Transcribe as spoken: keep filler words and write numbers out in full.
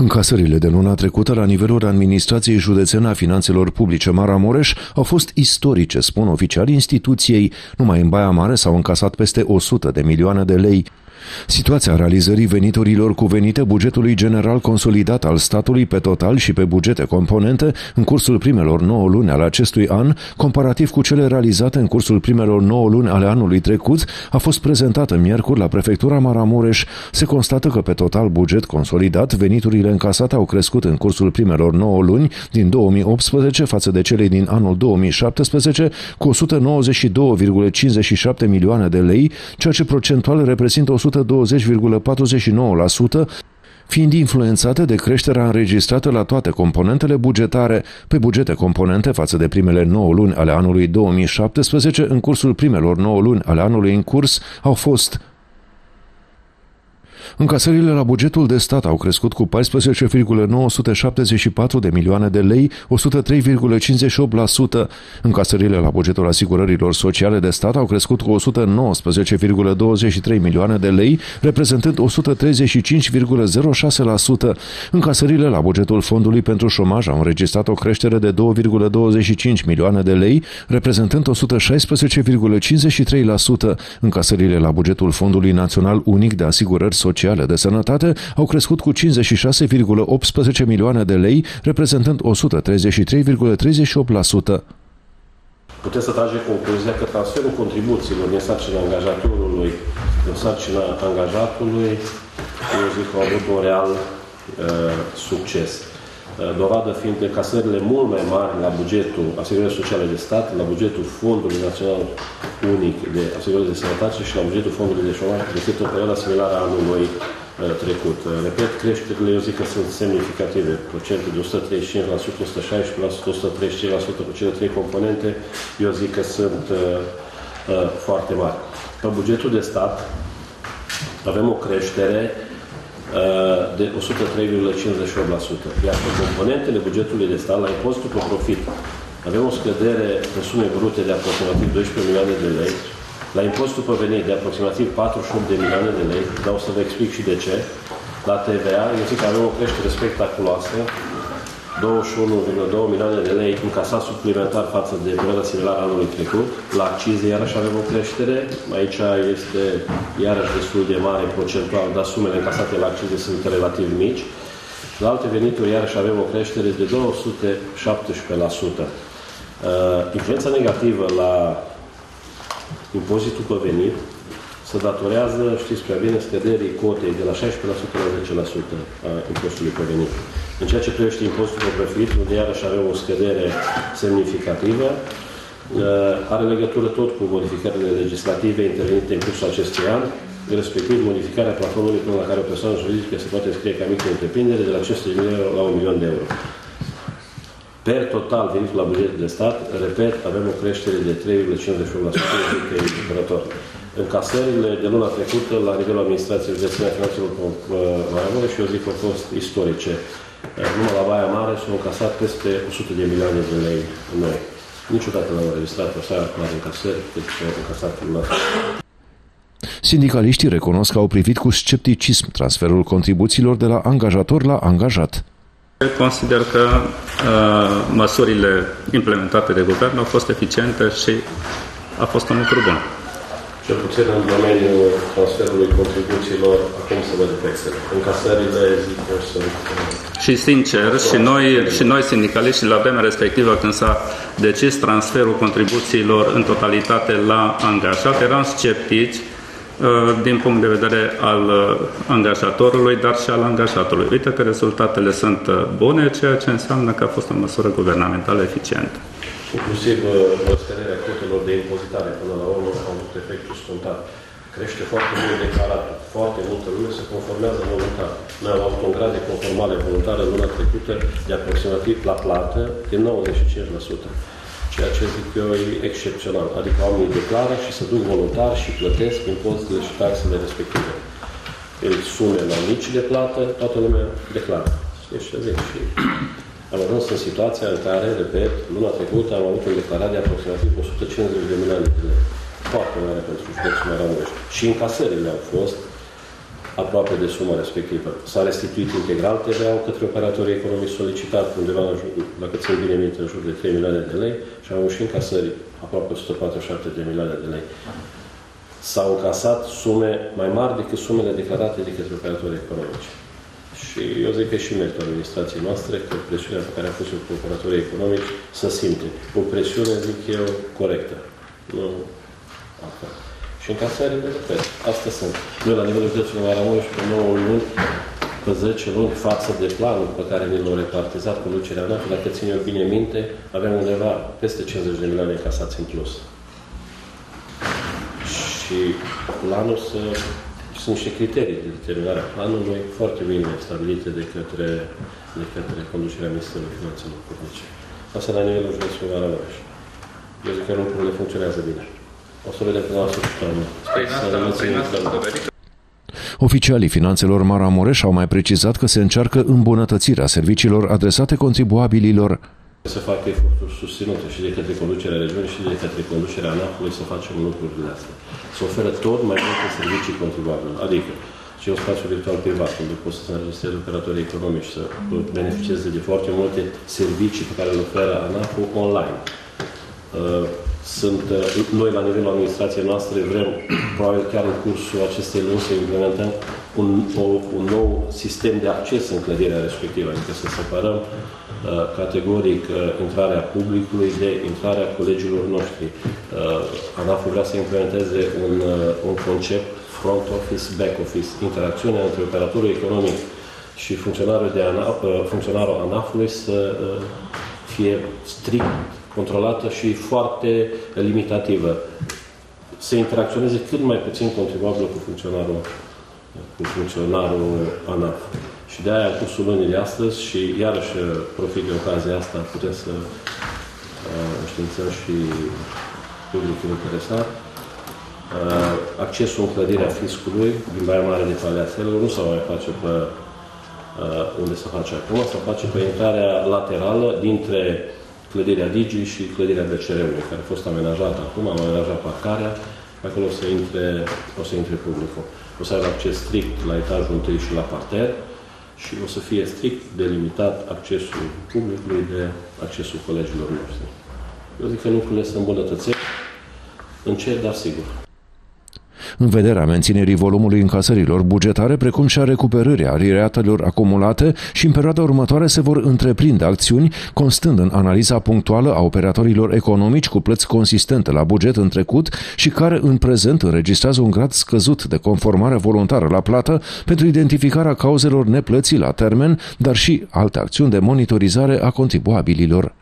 Încasările de luna trecută la nivelul administrației județene a finanțelor publice Maramureș au fost istorice, spun oficialii instituției. Numai în Baia Mare s-au încasat peste o sută de milioane de lei. Situația realizării veniturilor cuvenite bugetului general consolidat al statului pe total și pe bugete componente în cursul primelor nouă luni ale acestui an, comparativ cu cele realizate în cursul primelor nouă luni ale anului trecut, a fost prezentată miercuri la prefectura Maramureș. Se constată că pe total buget consolidat, veniturile încasate au crescut în cursul primelor nouă luni din două mii optsprezece față de cele din anul două mii șaptesprezece cu o sută nouăzeci și doi virgulă cincizeci și șapte milioane de lei, ceea ce procentual reprezintă o sută douăzeci virgulă patruzeci și nouă la sută, fiind influențate de creșterea înregistrată la toate componentele bugetare. Pe bugete componente față de primele nouă luni ale anului două mii șaptesprezece, în cursul primelor nouă luni ale anului în curs, au fost: încasările la bugetul de stat au crescut cu paisprezece virgulă nouă sute șaptezeci și patru de milioane de lei, o sută trei virgulă cincizeci și opt la sută. Încasările la bugetul asigurărilor sociale de stat au crescut cu o sută nouăsprezece virgulă douăzeci și trei milioane de lei, reprezentând o sută treizeci și cinci virgulă zero șase la sută. Încasările la bugetul fondului pentru șomaj au înregistrat o creștere de doi virgulă douăzeci și cinci milioane de lei, reprezentând o sută șaisprezece virgulă cincizeci și trei la sută. Încasările la bugetul Fondului Național Unic de Asigurări Sociale de Sănătate au crescut cu cincizeci și șase virgulă optsprezece milioane de lei, reprezentând o sută treizeci și trei virgulă treizeci și opt la sută. Puteți să trage concluzia că transferul contribuțiilor din sarcina angajatorului în sarcina angajatului, eu zic că au avut un real uh, succes. Dovadă fiind încasările mult mai mari la bugetul asigurării sociale de stat, la bugetul Fondului Național Unic de Asigurări de Sănătate și la bugetul Fondului de Șomaj decât o perioadă similară a anului trecut. Repet, creșterile eu zic că sunt semnificative. Procente de o sută treizeci și cinci la sută, o sută șaisprezece la sută, o sută treizeci și cinci la sută pe cele trei componente, eu zic că sunt uh, uh, foarte mari. Pe bugetul de stat avem o creștere de o sută trei virgulă cincizeci și opt la sută. Iar pe componentele bugetului de stat, la impozitul pe profit, avem o scădere în sume brute de aproximativ doisprezece milioane de lei, la impozitul pe venit de aproximativ patruzeci și opt de milioane de lei, dar o să vă explic și de ce. La T V A, eu zic că avem o creștere spectaculoasă, douăzeci și unu virgulă doi milioane de lei încasat suplimentar față de perioada similară anului trecut. La accize, iarăși avem o creștere. Aici este iarăși destul de mare procentual, dar sumele încasate la accize sunt relativ mici. La alte venituri, iarăși avem o creștere de două sute șaptesprezece la sută. Uh, influența negativă la impozitul pe venit se datorează, știți prea bine, scăderii cotei de la șaisprezece la sută la zece la sută a impozitului pe venit. În ceea ce privește impozitul pe profit, unde iarăși avem o scădere semnificativă, are legătură tot cu modificările legislative intervenite în cursul acestui an, respectiv modificarea plafonului până la care o persoană juridică se poate înscrie ca micro-întreprindere de la cinci sute de mii de euro la un milion de euro. Per total, venitul la bugetul de stat, repet, avem o creștere de trei virgulă cincizeci și opt la sută, că e cumpărător. Încasările de luna trecută, la nivelul administrației județene a finanțelor Maramureș, și eu zic că au fost istorice. Numai la Baia Mare s-au încasat peste o sută de milioane de lei noi. Niciodată n-am înregistrat o seară mare încasări, deci au încasat luna. Sindicaliștii recunosc că au privit cu scepticism transferul contribuțiilor de la angajator la angajat. Consider că uh, măsurile implementate de guvern au fost eficiente și a fost un lucru bun. Cel puțin în domeniul transferului contribuțiilor, acum se văd efectele. Încasările, zic eu, sunt... Și sincer, și noi, și noi sindicaliști, la vremea respectivă, când s-a decis transferul contribuțiilor în totalitate la angajat, eram sceptici din punct de vedere al angajatorului, dar și al angajatului. Uite că rezultatele sunt bune, ceea ce înseamnă că a fost o măsură guvernamentală eficientă. Inclusiv scăderea cotelor de impozitare până la urmă au avut efectul scontat. Crește foarte mult declaratul. Foarte multă lume se conformează voluntar. Noi am avut un grad de conformare voluntară luna trecută de aproximativ la plată de nouăzeci și cinci la sută. Ceea ce zic eu e excepțional. Adică oamenii declară și se duc voluntar și plătesc impozitele și taxele respective. În sume la mici de plată, toată lumea declară. Deci, zic, și am ajuns în situația în care, repet, luna trecută am avut un declarat de aproximativ o sută cincizeci de milioane de lei. Foarte mare pentru județul Maramureș. Și încasările au fost aproape de suma respectivă. S-a restituit integral T V A-ul către operatorii economici solicitat, undeva, dacă țin bine minte, în jur de trei milioane de lei și am avut și încasări aproape o sută patruzeci și șapte de milioane de lei. S-au încasat sume mai mari decât sumele declarate de către operatorii economici. Și eu zic că și meritul administrației noastre, că presiunea pe care a pus-o cu operatorii economici să simte. O presiune, zic eu, corectă. Nu asta. Și încasările, repet, astea sunt. Noi, la nivelul județului Maramureș, pe nouă luni, pe zece luni, față de planul pe care ne l-au repartizat conducerea noastră, dacă țin eu bine minte, aveam undeva peste cincizeci de milioane încasați în plus. Și planul să... Sunt niște criterii de determinare a planului foarte bine stabilite de către, de către conducerea Ministerului Finanțelor Publice. Asta la nivelul județului Maramureș. Eu zic că lucrurile funcționează bine. O să vedem până la sfârșitul anului. Oficialii finanțelor Maramureș au mai precizat că se încearcă îmbunătățirea serviciilor adresate contribuabililor. Să facă eforturi susținute și de către conducerea regiunii și de către conducerea ANAF-ului să facem lucrurile astea. Să oferă tot mai multe servicii contribuabile. Adică și un spațiu virtual privat, unde poți să se înregistreze operatorii economici, să beneficieze de foarte multe servicii pe care le oferă ANAF-ul online. Sunt, noi, la nivelul administrației noastre, vrem, probabil chiar în cursul acestei luni, să implementăm un, o, un nou sistem de acces în clădirea respectivă, adică să separăm uh, categoric uh, intrarea publicului de intrarea colegilor noștri. Uh, ANAF-ul vrea să implementeze un, uh, un concept front office, back office, interacțiunea între operatorul economic și funcționarul, de ANAF, uh, funcționarul ANAF-ului să uh, fie strict controlată și foarte limitativă. Să interacționeze cât mai puțin contribuabil cu funcționarul, cu funcționarul ANAF. Și de aia, în cursul lunii de astăzi, și iarăși profit de ocazia asta, putem să uh, înștiințăm și publicul interesat. Uh, accesul în clădirea fiscului din Baia Mare de Paleațelor nu se mai face pe uh, unde se face acum, se face pe intrarea laterală dintre clădirea Digi și clădirea B C R-ului, care a fost amenajată acum, am amenajat parcarea, acolo o să intre, o să intre publicul. O să aibă acces strict la etajul întâi și la parter și o să fie strict delimitat accesul publicului de accesul colegilor noștri. Eu zic că lucrurile se îmbunătățesc, încet, dar sigur. În vederea menținerii volumului încasărilor bugetare, precum și a recuperării arireatelor acumulate, și în perioada următoare se vor întreprinde acțiuni, constând în analiza punctuală a operatorilor economici cu plăți consistente la buget în trecut și care în prezent înregistrează un grad scăzut de conformare voluntară la plată, pentru identificarea cauzelor neplății la termen, dar și alte acțiuni de monitorizare a contribuabililor.